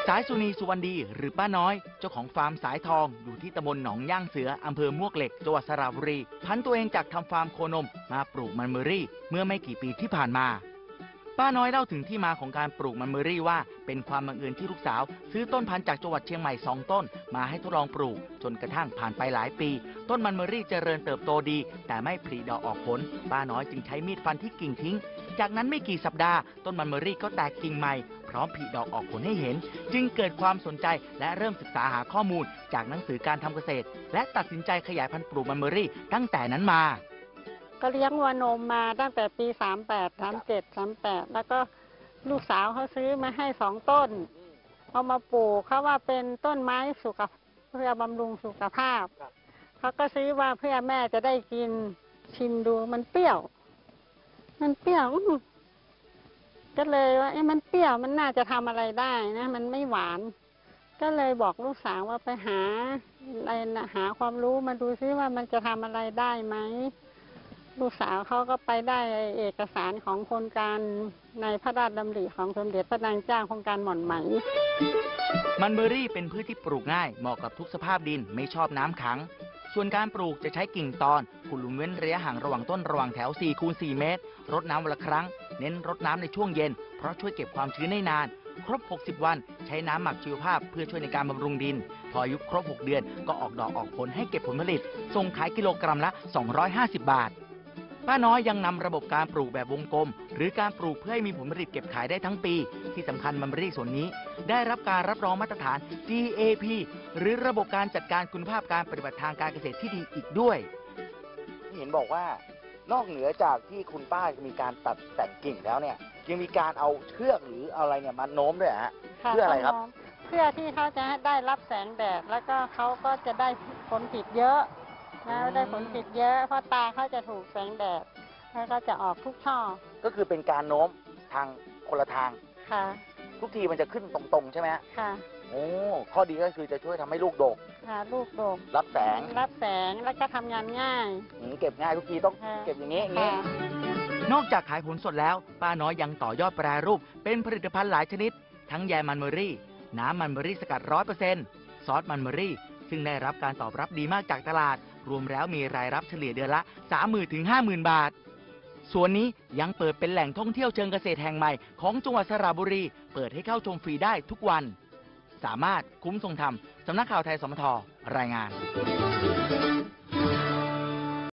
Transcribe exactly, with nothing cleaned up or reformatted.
สายสุนีสุวรรณดีหรือป้าน้อยเจ้าของฟาร์มสายทองอยู่ที่ตำบลหนองย่างเสืออำเภอมวกเหล็กจังหวัดสระบุรีพันตัวเองจากทำฟาร์มโคนมมาปลูกมันเบอรี่เมื่อไม่กี่ปีที่ผ่านมาป้าน้อยเล่าถึงที่มาของการปลูกมันเบอรี่ว่าเป็นความบังเอิญที่ลูกสาวซื้อต้นพันธุ์จากจังหวัดเชียงใหม่สองต้นมาให้ทดลองปลูกจนกระทั่งผ่านไปหลายปีต้นมันเบอรี่เจริญเติบโตดีแต่ไม่ผลิดอกออกผลป้าน้อยจึงใช้มีดฟันที่กิ่งทิ้งจากนั้นไม่กี่สัปดาห์ต้นมันเบอรี่ก็แตกกิ่งใหม่พร้อมผลิดอกออกผลให้เห็นจึงเกิดความสนใจและเริ่มศึกษาหาข้อมูลจากหนังสือการทำเกษตรและตัดสินใจขยายพันธุ์ปลูกมันเบอรี่ตั้งแต่นั้นมาก็เลี้ยงวัวนมมาตั้งแต่ปีสามแปด สามเจ็ด สามแปดแล้วก็ลูกสาวเขาซื้อมาให้สองต้นเอามาปลูกเขาว่าเป็นต้นไม้สุขเพื่อบำรุงสุขภาพเขาก็ซื้อว่าเพื่อแม่จะได้กินชิมดูมันเปรี้ยวมันเปรี้ยวก็เลยว่าเอ๊ะมันเปรี้ยวมันน่าจะทำอะไรได้นะมันไม่หวานก็เลยบอกลูกสาวว่าไปหาอะไรนะหาความรู้มาดูซิว่ามันจะทำอะไรได้ไหมลูกสาวเขาก็ไปได้เอกสารของโครงการในพระราชดำริของสมเด็จพระนางเจ้าโครงการหม่อนไหมมันเบอรี่เป็นพืชที่ปลูกง่ายเหมาะกับทุกสภาพดินไม่ชอบน้ำขังส่วนการปลูกจะใช้กิ่งตอนขุดหลุมเว้นระยะห่างระหว่างต้นระหว่างแถว สี่คูณสี่ เมตรรดน้ำวันละครั้งเน้นรดน้ำในช่วงเย็นเพราะช่วยเก็บความชื้นได้นานครบหกสิบวันใช้น้ำหมักชีวภาพเพื่อช่วยในการบำรุงดินพออายุครบหกเดือนก็ออกดอกออกผลให้เก็บผลผลิตส่งขายกิโลกรัมละสองร้อยห้าสิบบาทป้าน้อยยังนำระบบการปลูกแบบวงกลมหรือการปลูกเพื่อให้มีผลผลิตเก็บขายได้ทั้งปีที่สำคัญมันเบอรี่ส่วนนี้ได้รับการรับรองมาตรฐาน จี เอ พี หรือระบบการจัดการคุณภาพการปฏิบัติทางการเกษตรที่ดีอีกด้วยเห็นบอกว่านอกเหนือจากที่คุณป้ามีการตัดแต่งกิ่งแล้วเนี่ยยังมีการเอาเชือกหรืออะไรเนี่ยมาโน้มด้วยฮะเพื่ออะไรครับเพื่อที่เขาจะได้รับแสงแดดแล้วก็เขาก็จะได้ผลผลิตเยอะนะได้ผลผลิตเยอะเพราะตาเขาจะถูกแสงแดดแล้วก็จะออกทุกช่อก็คือเป็นการโน้มทางคนละทางค่ะทุกทีมันจะขึ้นตรงๆใช่ไหมค่ะโอ้ข้อดีก็คือจะช่วยทำให้ลูกดกค่ะลูกดกรับแสงรับแสงแล้วก็ทำงานง่ายเก็บง่ายทุกทีต้องเก็บอย่างนี้อย่างนี้นอกจากขายผลสดแล้วป้าน้อยยังต่อยอดแปรรูปเป็นผลิตภัณฑ์หลายชนิดทั้งแยมมันเบอรี่น้ำมันเบอรี่สกัด ร้อยเปอร์เซ็นต์ ซอสมันเบอรี่ซึ่งได้รับการตอบรับดีมากจากตลาดรวมแล้วมีรายรับเฉลี่ยเดือนละ สามหมื่น ถึง ห้าหมื่น บาทส่วนนี้ยังเปิดเป็นแหล่งท่องเที่ยวเชิงเกษตรแห่งใหม่ของจังหวัดสระบุรีเปิดให้เข้าชมฟรีได้ทุกวันสามารถคุ้มทรงธรรมสำนักข่าวไทยสมทรายงาน